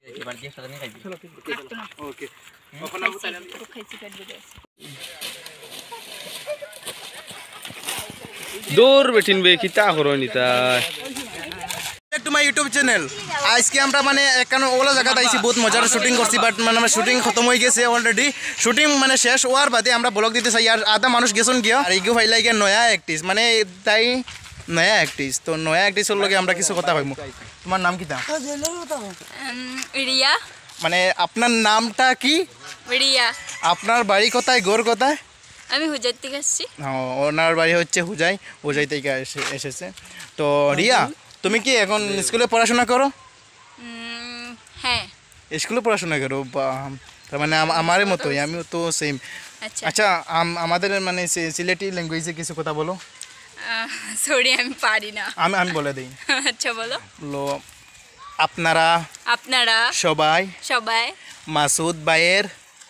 এবার দিয়ে সাদা নিয়ে খাইবি ওকে কখন আবু তাইলাম খাইছি কাট দিতে দূর বেটিন বে কিতা করো নিতা টু মাই ইউটিউব চ্যানেল আজকে আমরা মানে এখানে ওলা জায়গা আইছি বহুত মজার শুটিং করছি বাট মানে আমার শুটিং খতম হয়ে গেছে অলরেডি শুটিং মানে শেষ হওয়ার বাদে আমরা ব্লগ দিতে চাই আর আধা মানুষ গেছেন গিয়া আর ইগো ফাইলাই গিয়া নয়া অ্যাক্ট্রেস মানে তাই নয়া অ্যাক্ট্রেস তো নয়া অ্যাক্ট্রেসের লগে আমরা কিছু কথা কইমু তোমার নাম কি তা রিয়া মানে আপনার নামটা কি রিয়া আপনার বাড়ি কোথায় ঘর কোথায় আমি হুজাইর থেকে আসছি ওনার বাড়ি হচ্ছে হুজাই থেকে এসেছে তো রিয়া তুমি কি এখন স্কুলে পড়াশোনা করো হ্যাঁ স্কুলে পড়াশোনা করো তার মানে আমারই মতোই আমিও তো সেম আচ্ছা আচ্ছা আমাদের মানে সিলেটি ল্যাঙ্গুয়েজে কিছু কথা বলো সরি আমি পারি না আমি বলে দিই আচ্ছা বলো আপনারা সবাই মাসুদ ভাইয়ের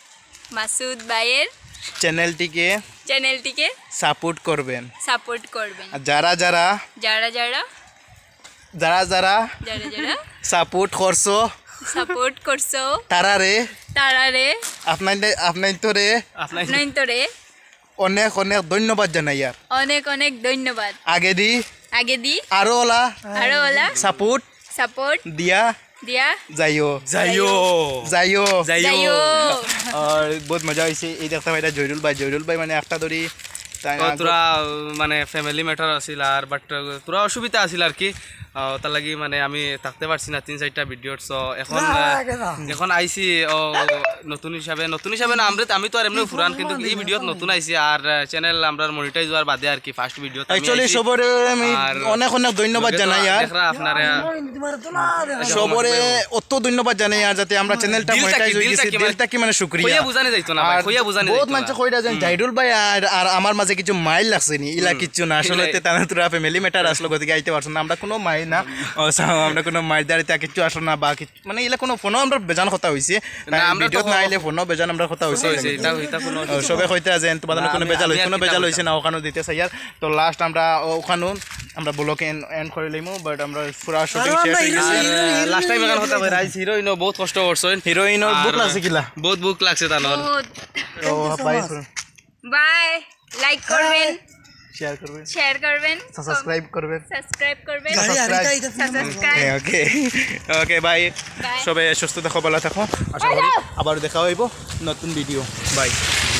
চ্যানেলটিকে সাপোর্ট করবেন আর যারা সাপোর্ট করছো তারারে আপনাইতরে অনেক অনেক ধন্যবাদ জানাই আর অনেক ধন্যবাদ আগে দি আরো ওলা সাপোর্ট দিয়া যাইও আর বহুত মজা হয়েছে এই দেখতে ভাই জয়রুল ভাই মানে একটা ধরি তোরা মানে ফ্যামিলি ম্যাটার আছিল আর বাট তোরা অসুবিধা আছিল আর কি তার লাগি মানে আমি থাকতে পারছি না 3-4টা ভিডিওর সো এখন আইছি নতুন হিসাবে না আমি তো আর এমনি পুরান কিন্তু এই ভিডিওত নতুন আইছি আর চ্যানেল আমরা মনিটাইজ হওয়ার বাদে আর কি ফার্স্ট ভিডিও অ্যাকচুয়ালি সবরে আমি অনেক ধন্যবাদ জানাই আর আপনারা সবরে অত ধন্যবাদ জানাই আর যাতে আমরা চ্যানেলটা মনিটাইজ হয়ে গেছে দিলটা কি মানে শুকরিয়া কইয়া বুঝানি যাইতো না ভাই কইয়া বুঝানি বহুত মানুষ কইরা যান জাইদুল ভাই আর আমার মাঝে কিছু মাইল লাগছে নি ইলা কিছু না আসলে তারা ফ্যামিলি ম্যাটার আসলো গতিকে আইতে পারছ না আমরা কোনো মাইল না আমরা কোনো মাইল দাঁড়িতে কিছু আসলো না বা মানে ইলা কোনো ফোনও আমরা বেজান কথা হইছে ভিডিওত না আইলে ফোনও বেজান আমরা কথা হইছে সবে কইতে আছেন তোমাদের কোনো বেজাল হইছে না ওখানে দিতে চাই আর তো লাস্ট আমরা ওখানে আমরা ব্লগ এন্ড করে লইমু বাট আমরা পুরা শুটিং শেষ হই গেছে লাস্ট টাইম এখান কথা কইরা আইছি হিরোইন বহুত কষ্ট করছেন হিরোইনের বুক লাগছে কিলা বহুত বুক লাগছে তানোর তো বাই লাইক করবেন শেয়ার করবেন সাবস্ক্রাইব করবেন ওকে বাই সবাই সুস্থ থাকো ভালো থাকো আশা করি আবার দেখা হইব নতুন ভিডিও বাই